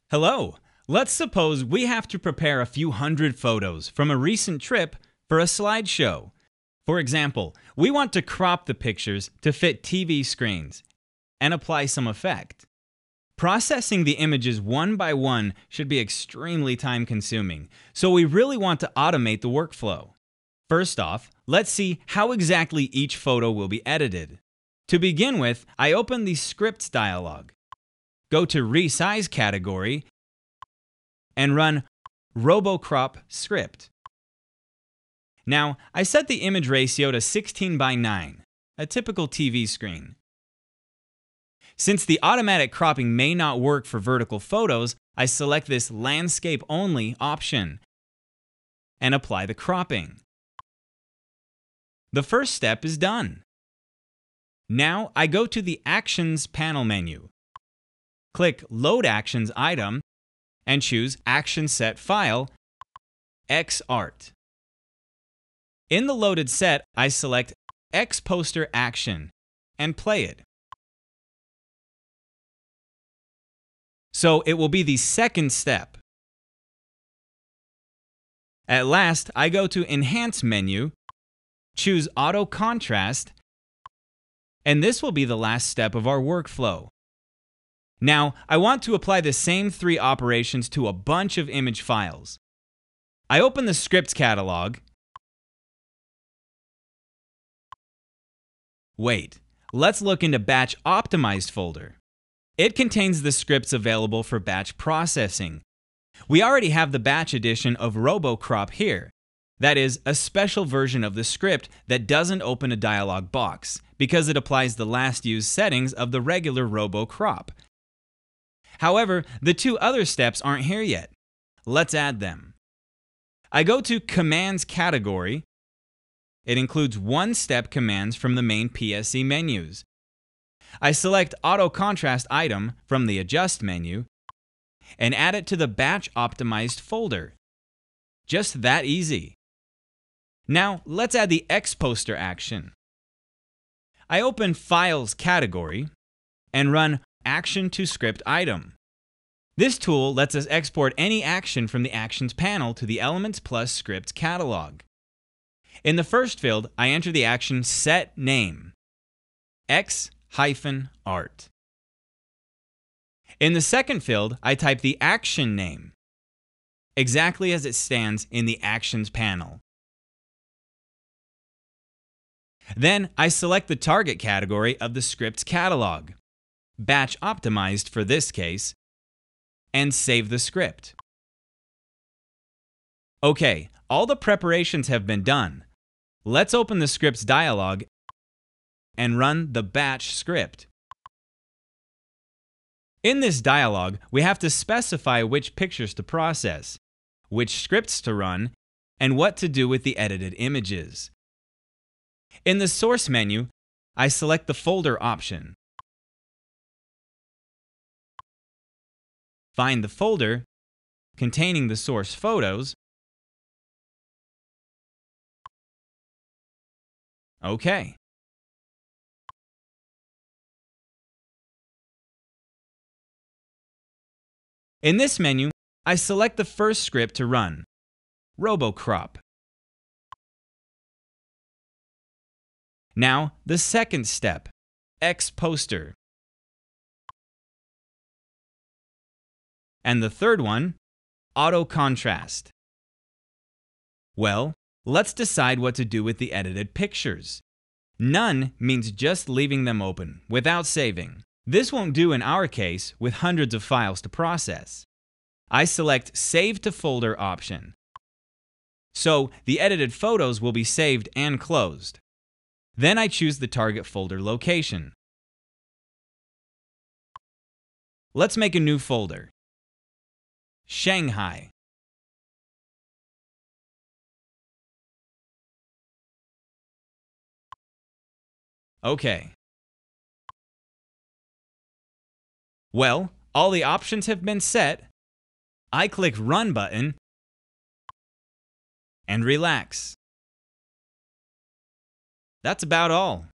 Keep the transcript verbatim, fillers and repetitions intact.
Hello! Let's suppose we have to prepare a few hundred photos from a recent trip for a slideshow. For example, we want to crop the pictures to fit T V screens and apply some effect. Processing the images one by one should be extremely time-consuming, so we really want to automate the workflow. First off, let's see how exactly each photo will be edited. To begin with, I open the Scripts dialog. Go to Resize category and run RoboCrop script. Now, I set the image ratio to sixteen by nine, a typical T V screen. Since the automatic cropping may not work for vertical photos, I select this Landscape Only option and apply the cropping. The first step is done. Now I go to the Actions panel menu. Click Load Actions item and choose Action Set File, Xart. In the loaded set, I select X Poster Action and play it. So it will be the second step. At last, I go to Enhance menu, choose Auto Contrast, and this will be the last step of our workflow. Now, I want to apply the same three operations to a bunch of image files. I open the Scripts catalog. Wait, let's look into Batch Optimized folder. It contains the scripts available for batch processing. We already have the batch edition of RoboCrop here. That is, a special version of the script that doesn't open a dialog box because it applies the last used settings of the regular RoboCrop. However, the two other steps aren't here yet. Let's add them. I go to Commands category. It includes OneStep Commands from the main P S E menus. I select Auto Contrast item from the Adjust menu and add it to the Batch Optimized folder. Just that easy. Now, let's add the X Poster action. I open Files category and run Action to Script item. This tool lets us export any action from the Actions panel to the Elements Plus Scripts catalog. In the first field, I enter the action Set Name, X hyphen art. In the second field, I type the action name, exactly as it stands in the Actions panel. Then I select the target category of the scripts catalog, Batch Optimized for this case, and save the script. Okay, all the preparations have been done. Let's open the Scripts dialog and run the batch script. In this dialog, we have to specify which pictures to process, which scripts to run, and what to do with the edited images. In the Source menu, I select the Folder option. Find the folder containing the source photos. Okay. In this menu, I select the first script to run, RoboCrop. Now, the second step, X Poster. And the third one, Auto Contrast. Well, let's decide what to do with the edited pictures. None means just leaving them open without saving. This won't do in our case with hundreds of files to process. I select Save to Folder option. So the edited photos will be saved and closed. Then I choose the target folder location. Let's make a new folder. Shanghai. Okay. Well, all the options have been set. I click Run button and relax. That's about all.